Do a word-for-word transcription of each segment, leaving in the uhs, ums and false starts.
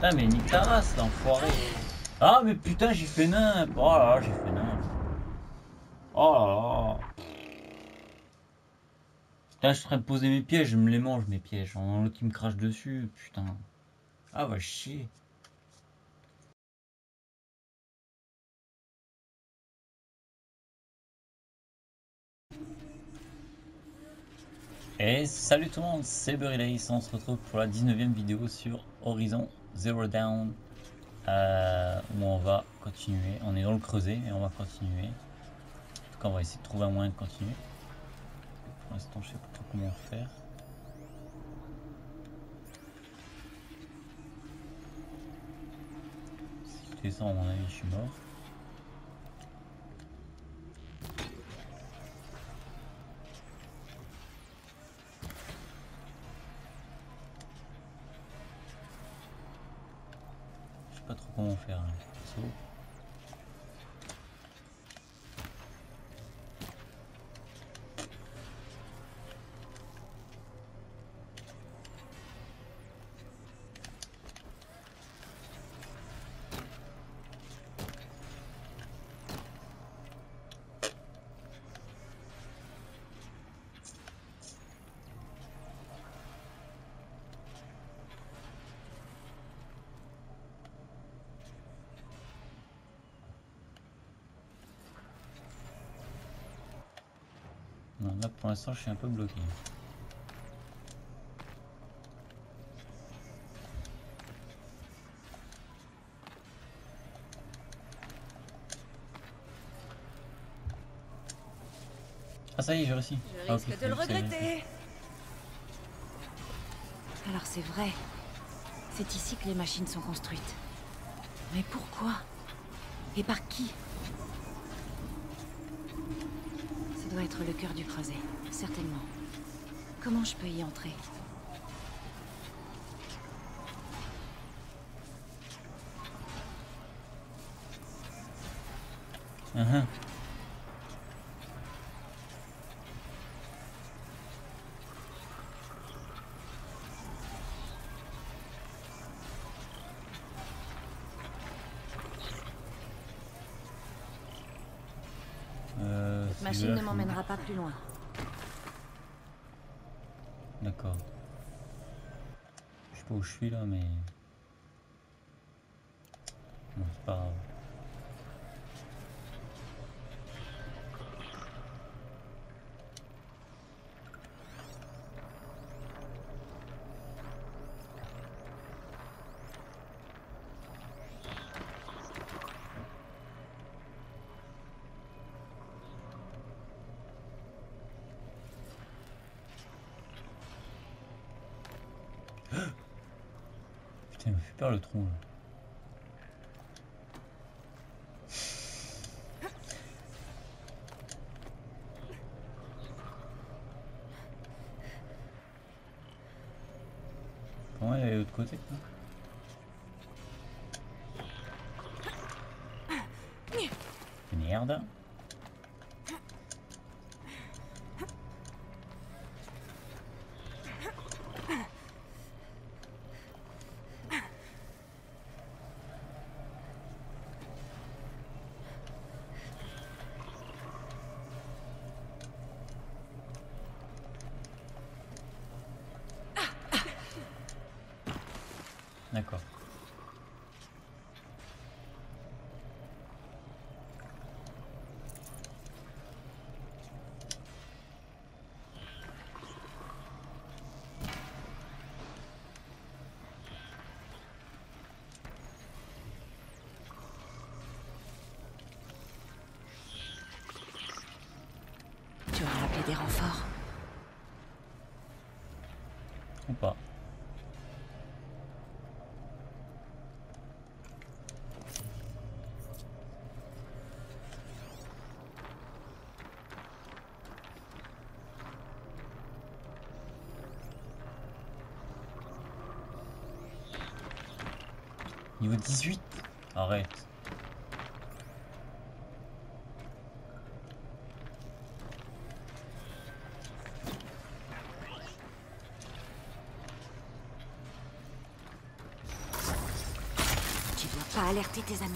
Ah mais nique ta race, l'enfoiré. Ah mais putain j'ai fait nimp. Oh là là j'ai fait nimp. Oh là là. Putain je suis en train de poser mes pièges, je me les mange mes pièges. On a l'autre qui me crache dessus, putain. Ah va chier. Et salut tout le monde, c'est Burrylace, on se retrouve pour la dix-neuvième vidéo sur Horizon Zero Dawn. Euh, où on va continuer, on est dans le creuset et on va continuer. En tout cas on va essayer de trouver un moyen de continuer. Pour l'instant je sais pas trop comment faire. Si je fais ça à mon avis je suis mort. Je sais pas trop comment faire là. Perso. Non, là pour l'instant je suis un peu bloqué. Ah ça y est j'ai réussi. Je Ah, risque okay, de le regretter. Alors c'est vrai. C'est ici que les machines sont construites. Mais pourquoi? Et par qui? Ça doit être le cœur du creuset, certainement. Comment je peux y entrer? Uh -huh. Euh, Cette si machine là, ne je- m'emmènera pas plus loin. D'accord. Je sais pas où je suis là, mais. Bon, c'est pas grave. Putain, il me fait peur le trou là. Comment elle est de l'autre côté là? Merde. D'accord. Tu aurais appelé des renforts. Ou pas. Niveau dix-huit? Arrête. à alerter tes amis.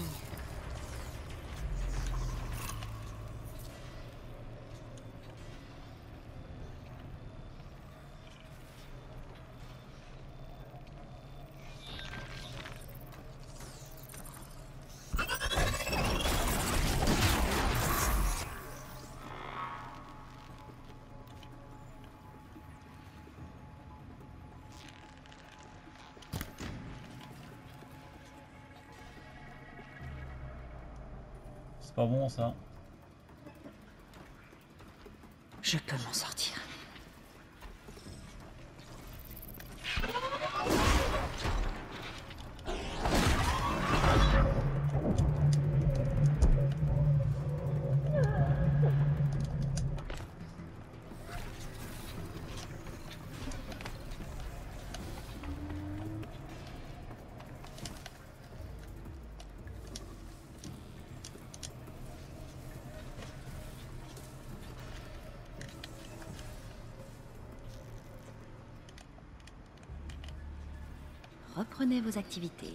C'est pas bon ça. Je peux m'en sortir. Reprenez vos activités.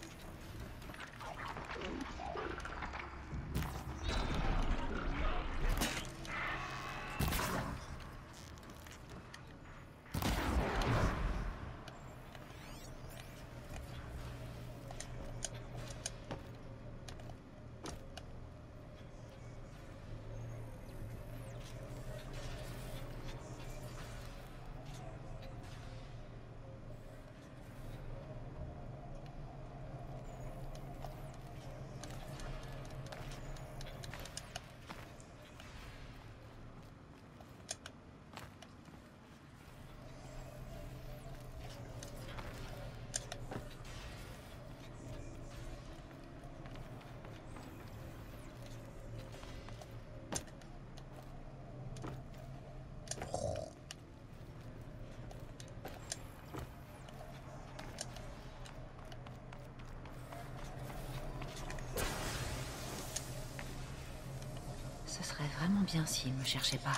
Ce serait vraiment bien s'il me cherchait pas.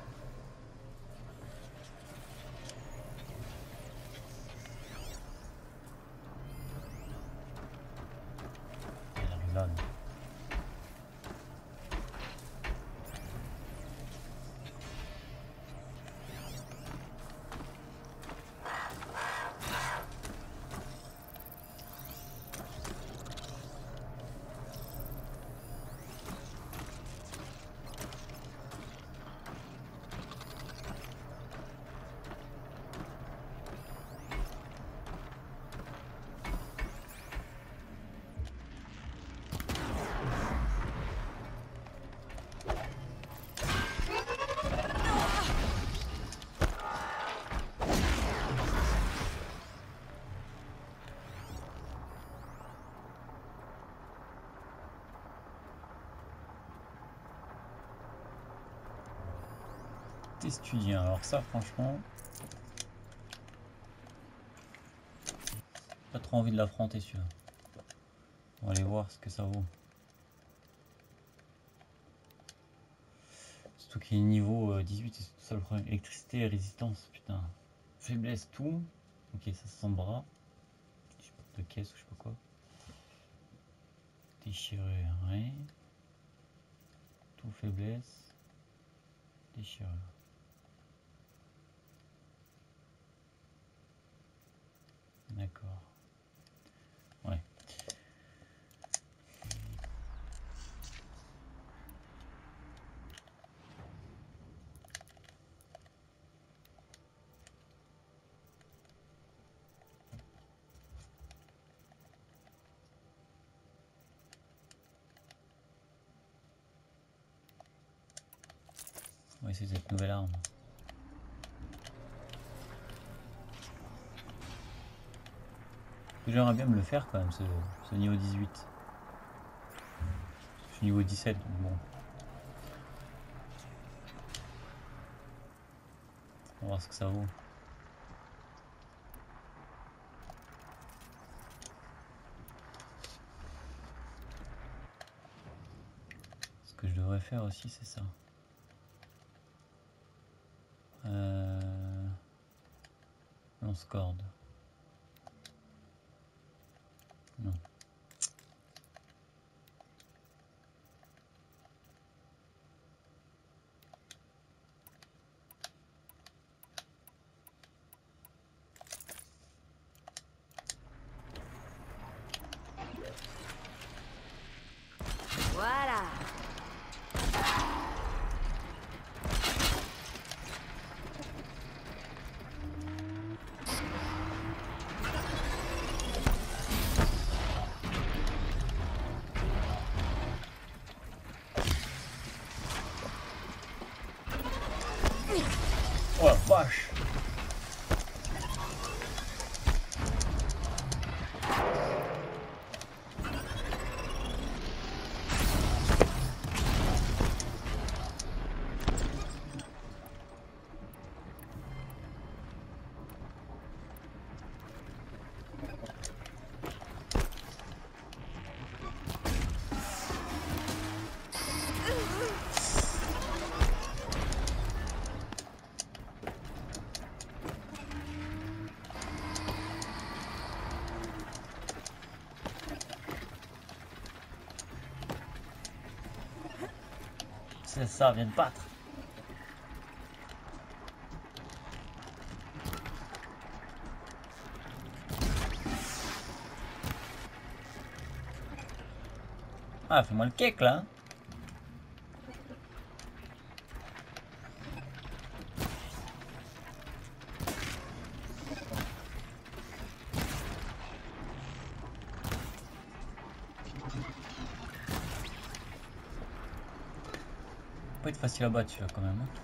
Là, Testudien, alors ça franchement pas trop envie de l'affronter celui-là. On va aller voir ce que ça vaut. Surtout qu'il est niveau dix-huit, c'est tout ça le problème. Électricité, résistance, putain. Faiblesse, tout. Ok, ça sent bras. Je sais pas de caisse ou je sais pas quoi. Déchirure, ouais. Tout faiblesse. Déchirure. D'accord. Ouais. On va essayer cette nouvelle arme. J'aimerais bien me le faire quand même, ce, ce niveau dix-huit. Je suis niveau dix-sept, donc bon. On va voir ce que ça vaut. Ce que je devrais faire aussi, c'est ça. Euh... Lance-corde. Non. Oh la vache! C'est ça, viens de battre. Ah, fais-moi le cake là. Pas être facile à battre celui-là quand même. Hein.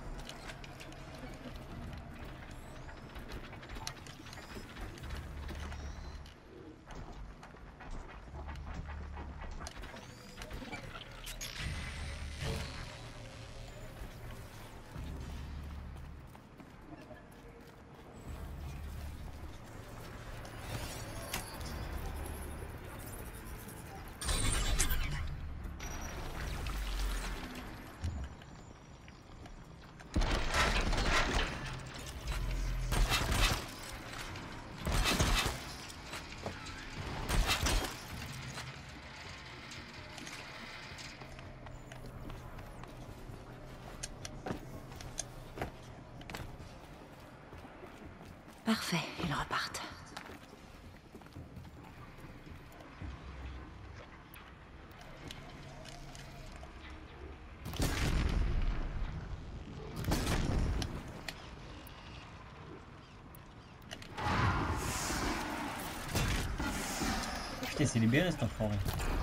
Parfait, ils repartent. Putain, c'est libéré cette enfoiré.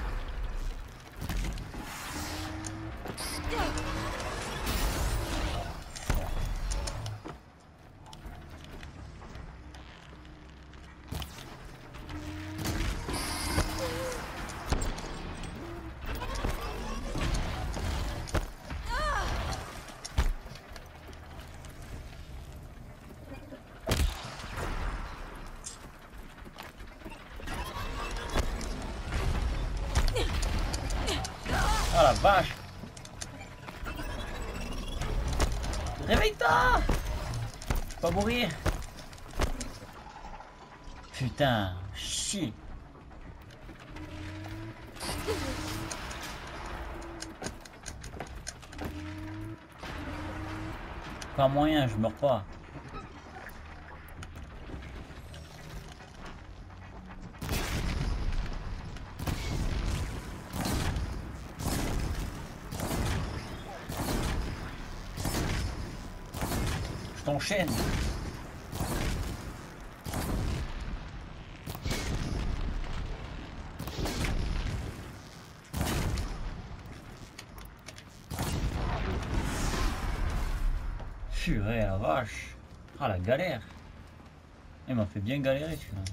Ah la vache! Réveille-toi! Pas mourir! Putain, chier! Pas moyen, je meurs pas. Je t'enchaîne. Purée la vache. Ah la galère. Il m'a fait bien galérer celui-là.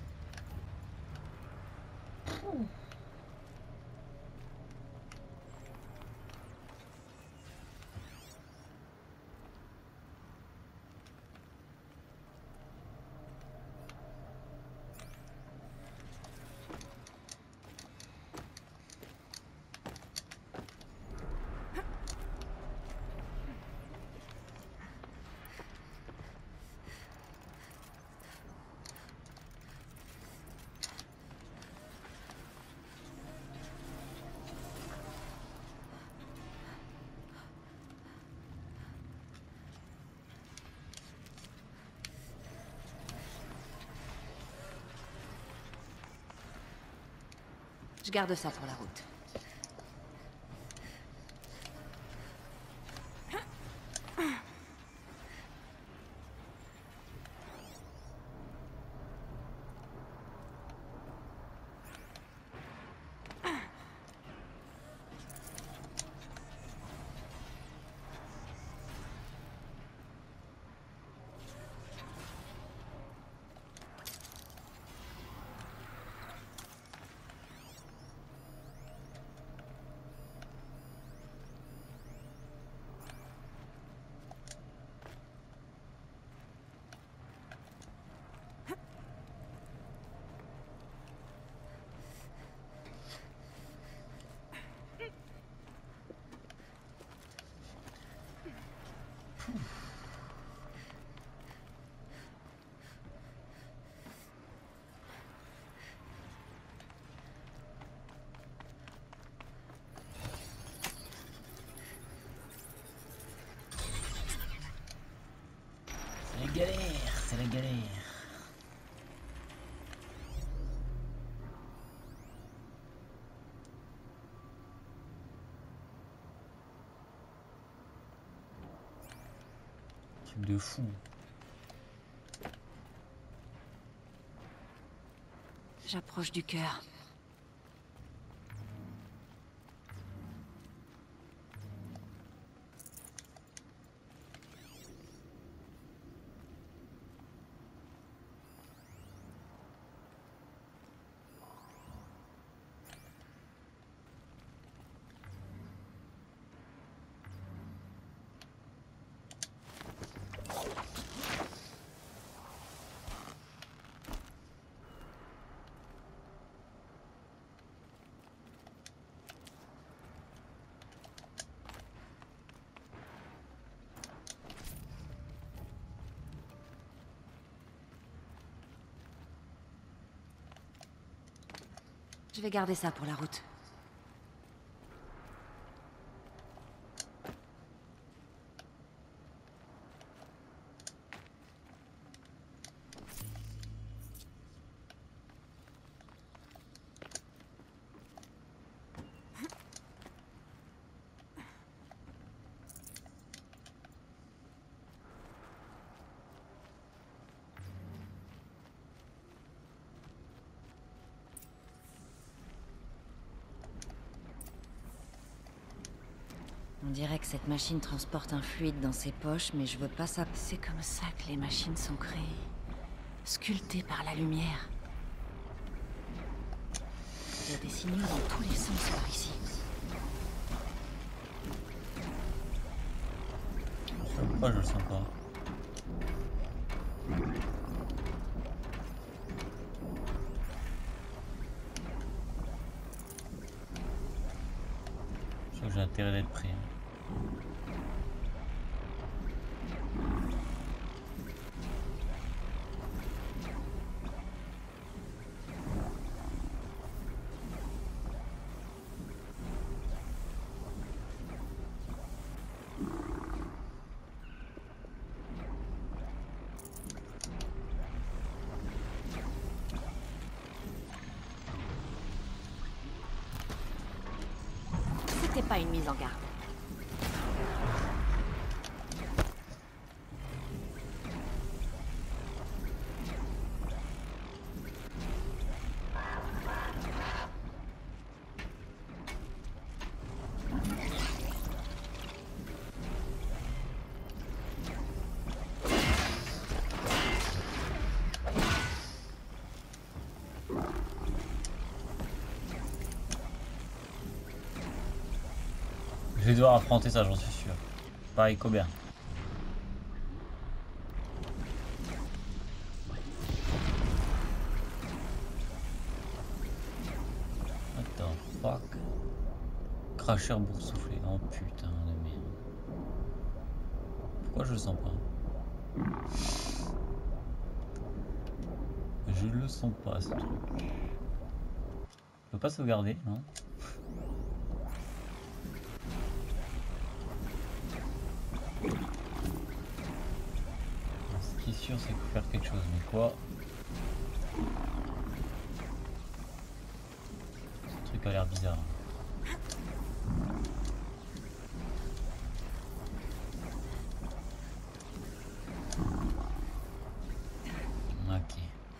Je garde ça pour la route. galère, c'est la galère. Truc de fou. J'approche du cœur. Je vais garder ça pour la route. On dirait que cette machine transporte un fluide dans ses poches, mais je veux pas ça. C'est comme ça que les machines sont créées. Sculptées par la lumière. Il y a des signaux dans tous les sens par ici. Pourquoi je le sens pas? Je crois que j'ai intérêt d'être prêt. C'était pas une mise en garde. Je vais devoir affronter ça, j'en suis sûr. Pareil qu'Aubert. Attends, fuck. Cracheur boursouflé. Oh putain de merde. Pourquoi je le sens pas? Je le sens pas ce truc. Je peux pas sauvegarder, non? Ce qui est sûr, c'est qu'il faut faire quelque chose, mais quoi? Ce truc a l'air bizarre. Ok.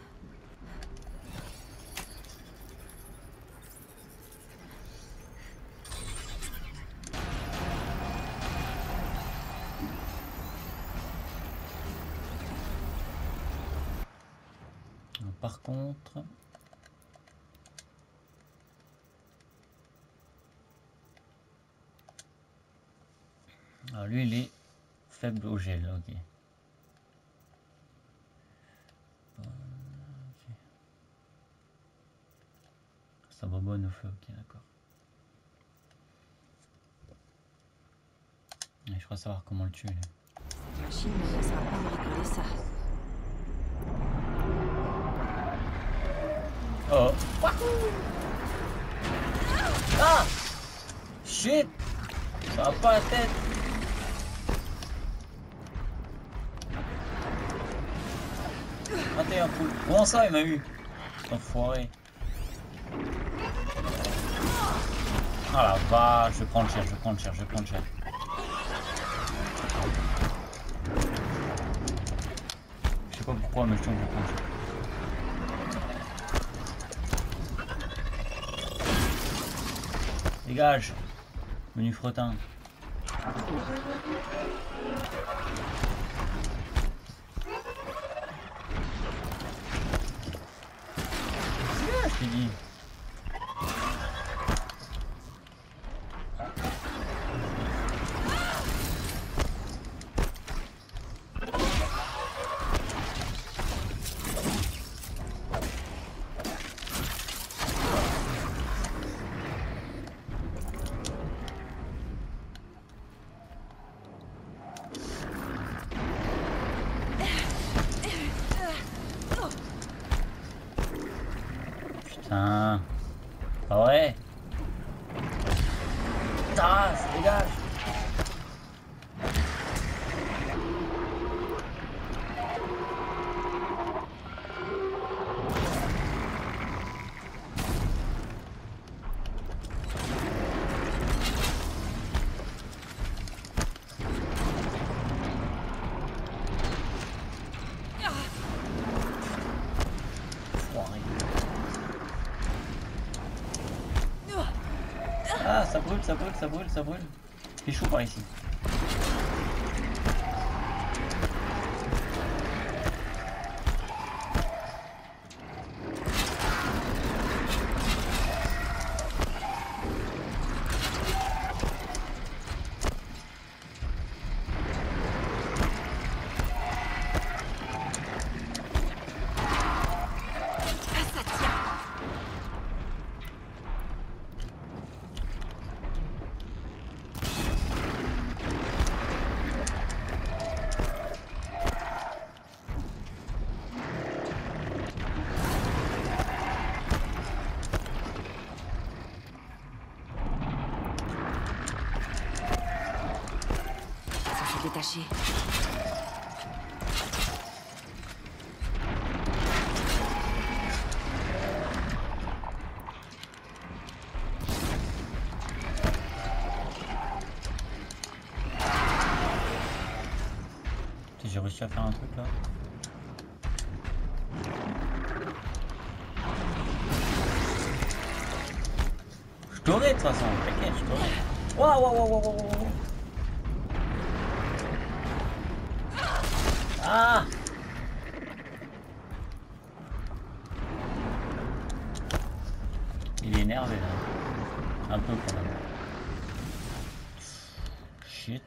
Par contre, alors lui il est faible au gel, ok. Okay. Ça bonbonne au feu, ok, d'accord. Je crois savoir comment le tuer. La machine ne laissera pas me rigoler ça. Oh. Ah shit. Ça va pas la tête. raté un coup. Comment ça il m'a eu? Enfoiré. Ah la vache, je vais prendre cher, je vais prendre cher, je vais prendre cher. Je sais pas pourquoi, mais je trouve que je vais prendre cher. Dégage, menu fretin. Dégage, je t'ai dit. Putain. Ah ouais. Ah, ça dégage. Ah, ça brûle, ça brûle, ça brûle, ça brûle. C'est chaud par ici. Détaché. J'ai réussi à faire un truc là. Je t'aurai de toute façon, t'inquiète, je t'aurai. Waouh, waouh, waouh, waouh, waouh. Ah! Il est énervé là. Un peu quand même. Shit.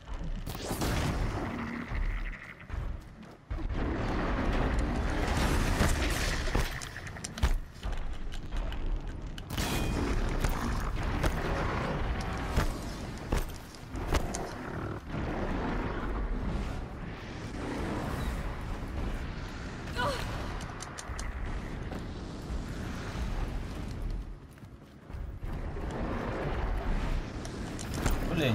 Olé.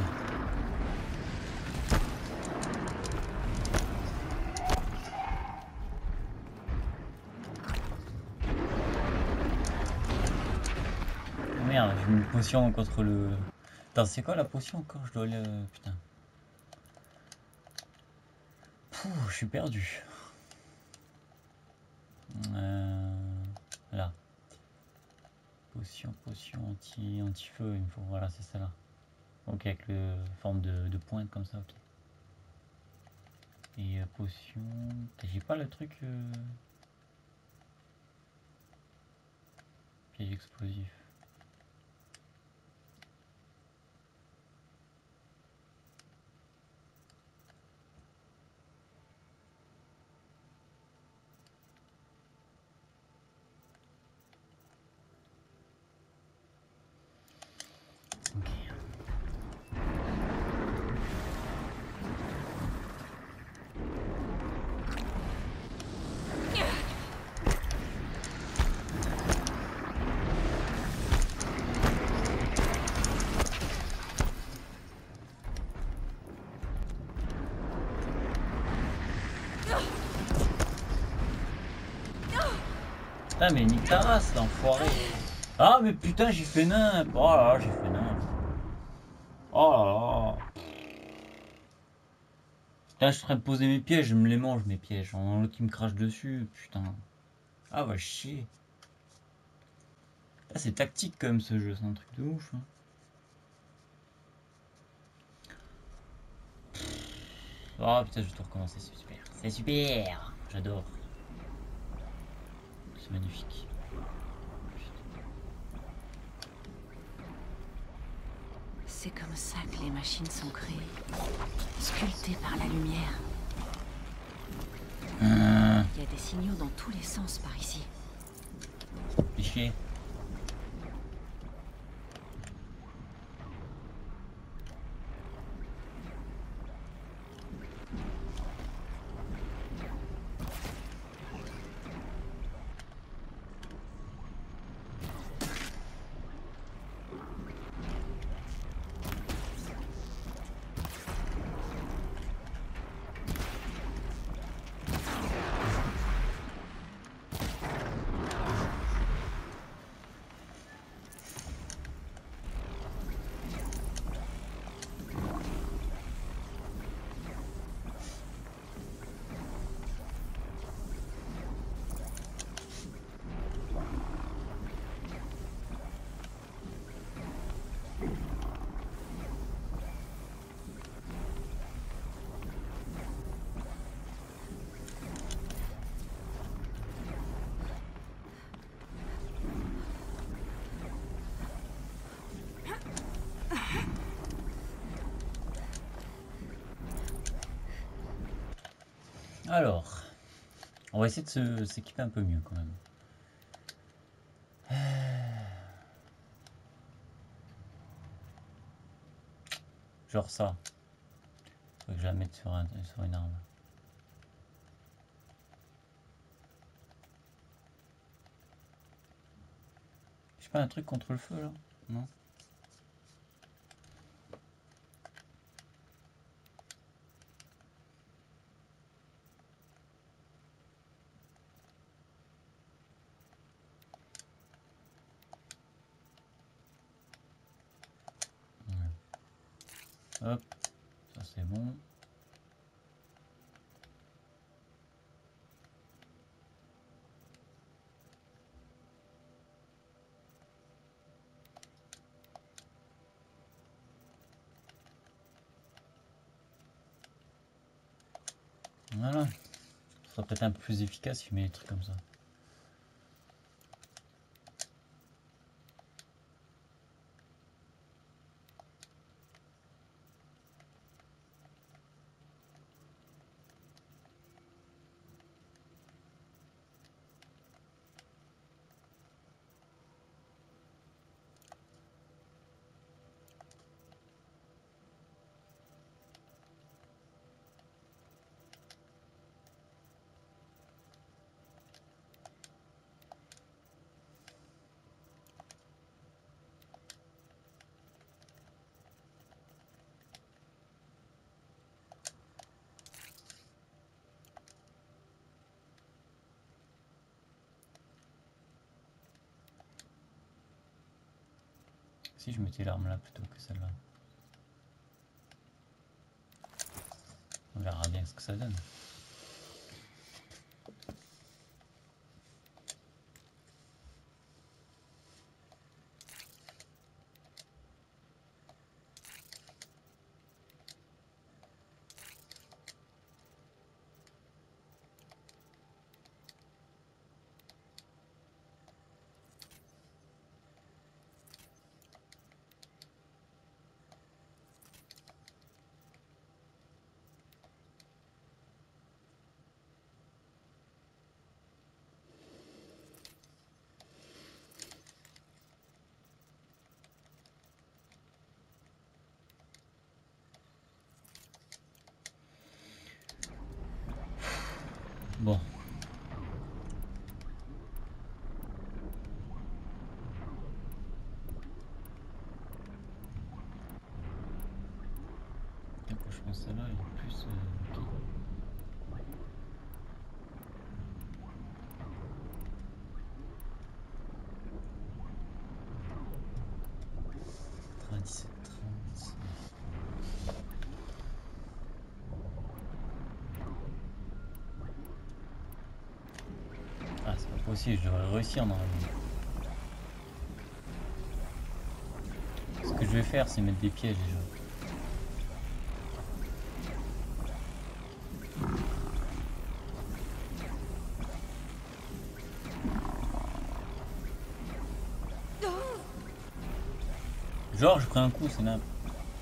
Oh merde, j'ai une potion contre le... Attends, c'est quoi la potion encore? Je dois le... Putain. Pouh, je suis perdu. Euh... Là. Potion, potion, anti, anti-feu, il me faut... Voilà, c'est ça là. Ok, avec le forme de, de pointe comme ça, ok. Et euh, potion... J'ai pas le truc... Euh... Piège explosif. Ok. Putain, mais nique ta race, l'enfoiré. Ah, mais putain, j'ai fait nimp. Oh là là, j'ai fait nimp. Oh là là. Putain, je suis en train de poser mes pièges, je me les mange, mes pièges. En l'autre qui me crache dessus, putain. Ah, va chier. Ah, c'est tactique quand même ce jeu, c'est un truc de ouf. Hein. Oh putain, je vais tout recommencer, c'est super. C'est super. J'adore. C'est magnifique. C'est comme ça que les machines sont créées. Sculptées par la lumière. Hum, Il y a des signaux dans tous les sens par ici. fais chier. Alors, on va essayer de se- s'équiper un peu mieux quand même. Genre ça. Faut que je la mette sur, un, sur une arme. J'ai pas un truc contre le feu là? Non? Ouais. Hop, ça c'est bon. Voilà. Ce sera peut-être un peu plus efficace si je mets des trucs comme ça. Si je mettais l'arme là plutôt que celle-là. On verra bien ce que ça donne. Bon. Je pense que celle-là est plus... Euh, ok. dix-sept trente. Ah, c'est pas possible, je devrais réussir normalement. Ce que je vais faire, c'est mettre des pièges déjà. Genre, je prends un coup, c'est n'importe.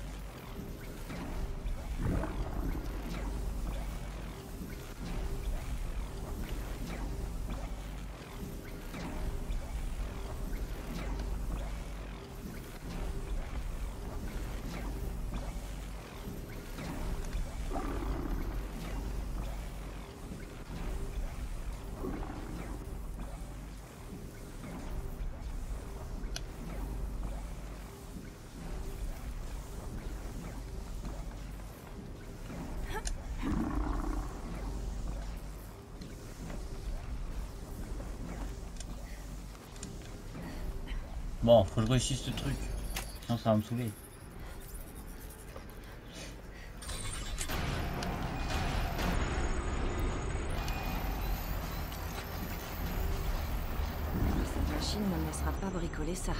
Bon, faut que je réussisse ce truc. Sinon ça va me saouler. Cette machine ne me laissera pas bricoler ça.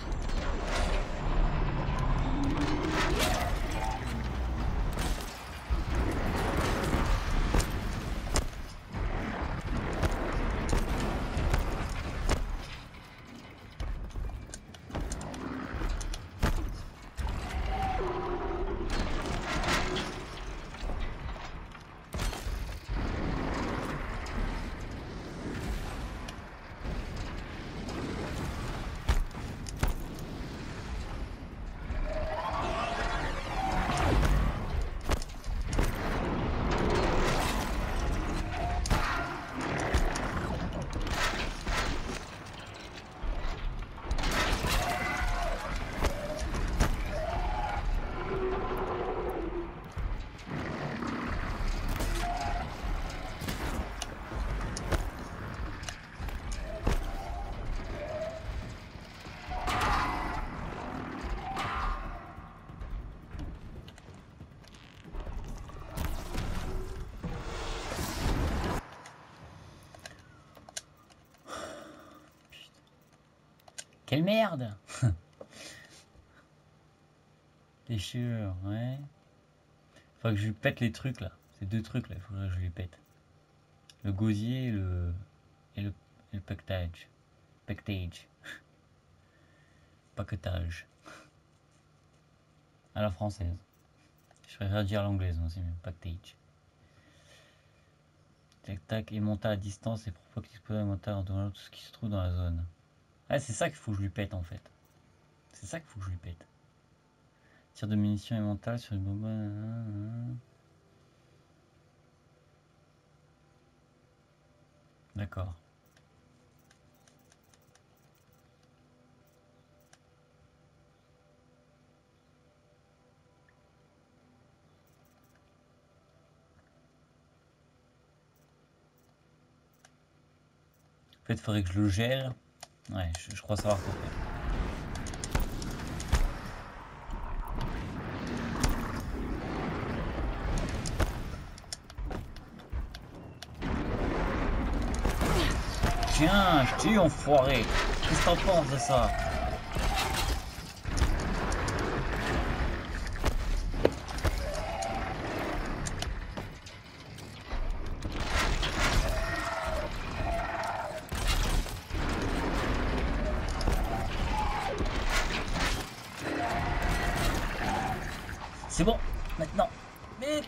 Quelle merde! Déchirure, ouais. Faut que je lui pète les trucs là. Ces deux trucs là, il faudrait que je lui pète. Le gosier et le. et le, et le paquetage. Paquetage. Paquetage. À la française. Je préfère dire l'anglaise, moi c'est mieux. Paquetage. Tac tac, et monter à distance et pour pas qu'il explose un montage en donnant tout ce qui se trouve dans la zone. Ah, c'est ça qu'il faut que je lui pète en fait. C'est ça qu'il faut que je lui pète. Tir de munitions et mental sur une bombe. D'accord. En fait, il faudrait que je le gèle. Ouais, je, je crois savoir quoi faire. Tiens, je t'ai eu enfoiré. Qu'est-ce que t'en penses de ça? C'est bon, maintenant. Mais...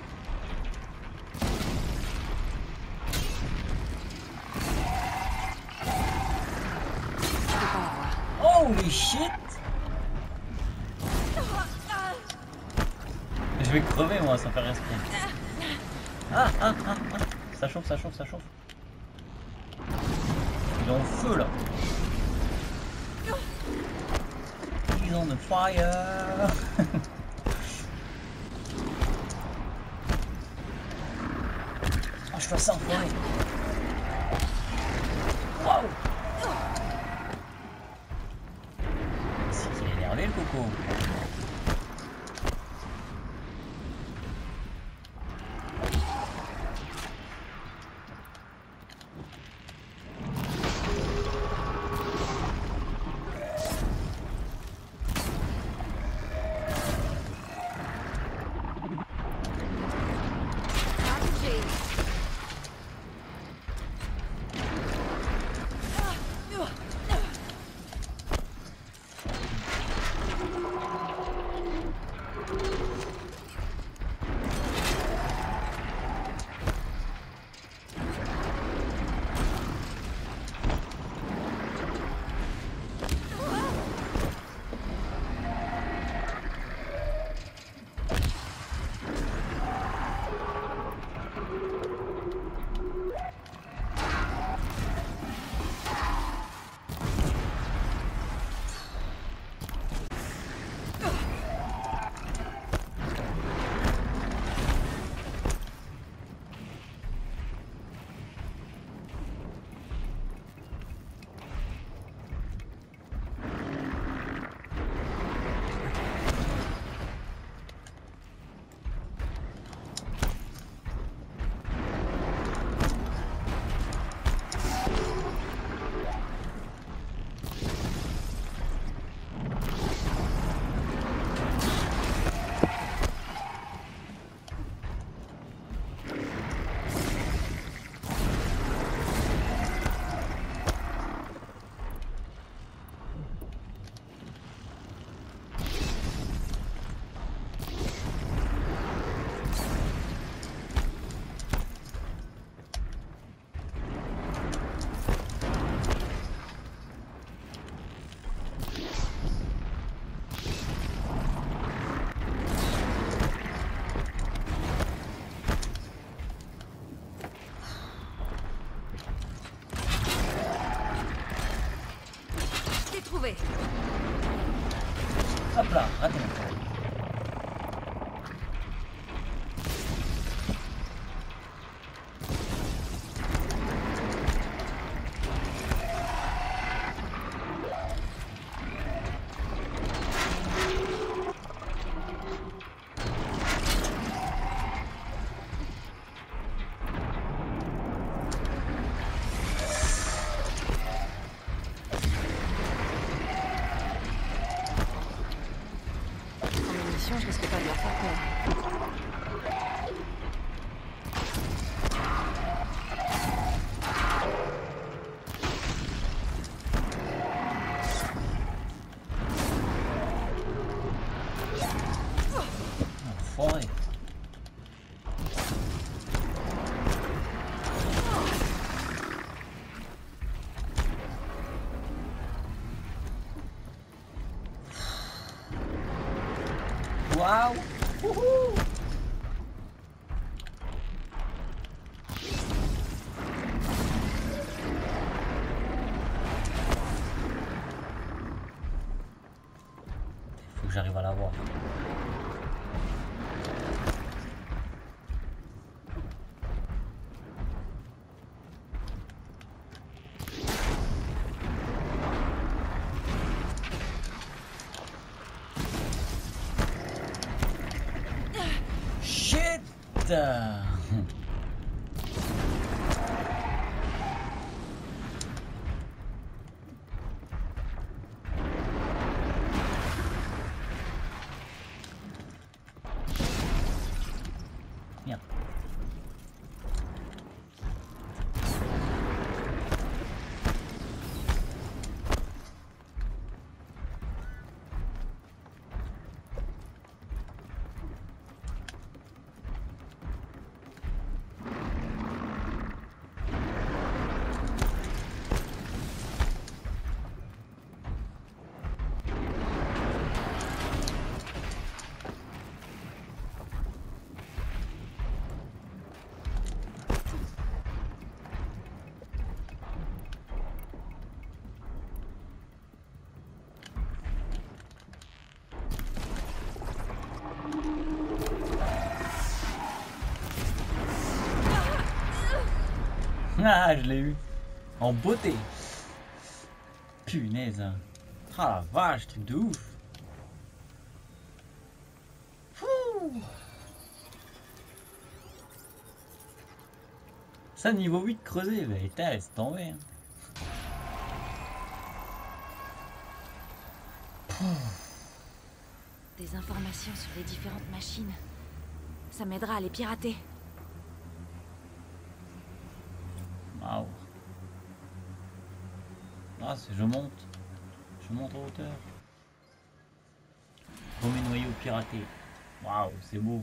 Holy shit! Je vais crever moi sans faire respirer. Ah, ah, ah, ah. Ça chauffe, ça chauffe, ça chauffe. Il est en feu là. He's on the fire. Oh, je fais ça enfoiré. Waouh! C'est qu'il est énervé le coco. attention, je risque pas de leur faire peur. Enfoiré. Waouh! Wouhou! Faut que j'arrive à la voir. Shit! Merde. Ah, je l'ai eu. En beauté. Punaise. Ah la vache, truc de ouf. Ouh. Ça, niveau huit creusé, bah, t'as laisse tomber. Hein. Des informations sur les différentes machines. Ça m'aidera à les pirater. Waouh. Ah, c'est je monte. Je monte en hauteur. Premier noyau piraté. Waouh, c'est beau.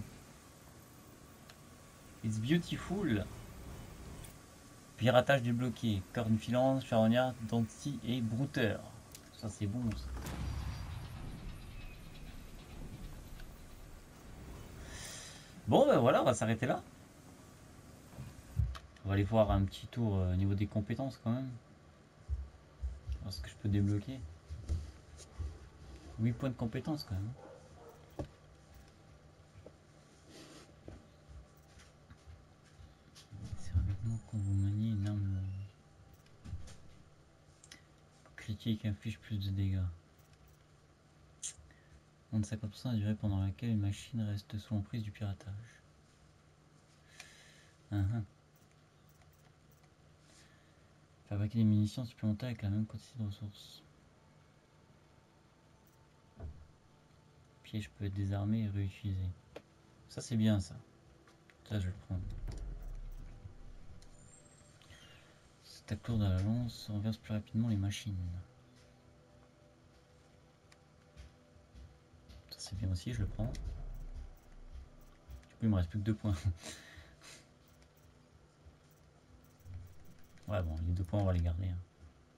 It's beautiful. Piratage débloqué. Corne filante, charognard, denti et brouteur. Ça, c'est bon. Ça. Bon, ben voilà, on va s'arrêter là. On va aller voir un petit tour au niveau des compétences quand même. Voir ce que je peux débloquer. huit points de compétences quand même. C'est vraiment quand vous maniez une arme critique inflige plus de dégâts. Moins de cinquante pour cent de la durée pendant laquelle une machine reste sous l'emprise du piratage. Uh -huh. Fabriquer des munitions supplémentaires avec la même quantité de ressources. Piège peut être désarmé et réutilisé. Ça c'est bien ça. Ça je vais le prendre. Cette tour de la lance renverse plus rapidement les machines. Ça c'est bien aussi, je le prends. Du coup il me reste plus que deux points. Ouais bon, les deux points on va les garder. Hein.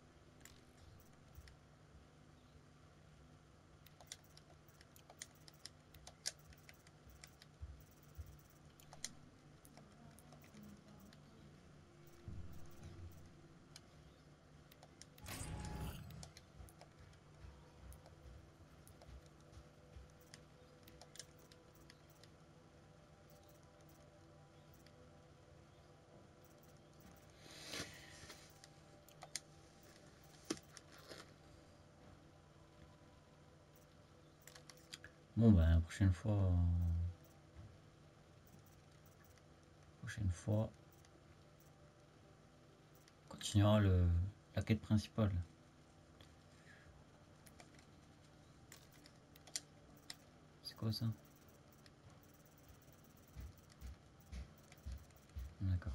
Bon ben la prochaine fois, euh... prochaine fois, on continuera le, la quête principale. quoi ça? D'accord.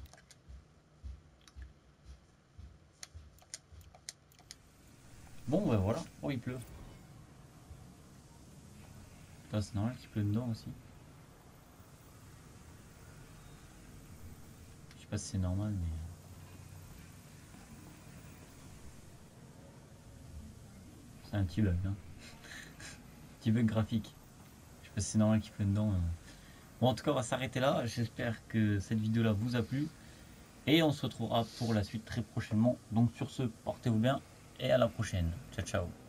Bon ben voilà. Oh il pleut. C'est normal qu'il pleut dedans aussi. Je sais pas si c'est normal mais... C'est un petit bug hein. Petit bug graphique. Je sais pas si c'est normal qu'il pleut dedans. Euh. Bon en tout cas on va s'arrêter là. J'espère que cette vidéo là vous a plu. Et on se retrouvera pour la suite très prochainement. Donc sur ce, portez-vous bien et à la prochaine. Ciao ciao.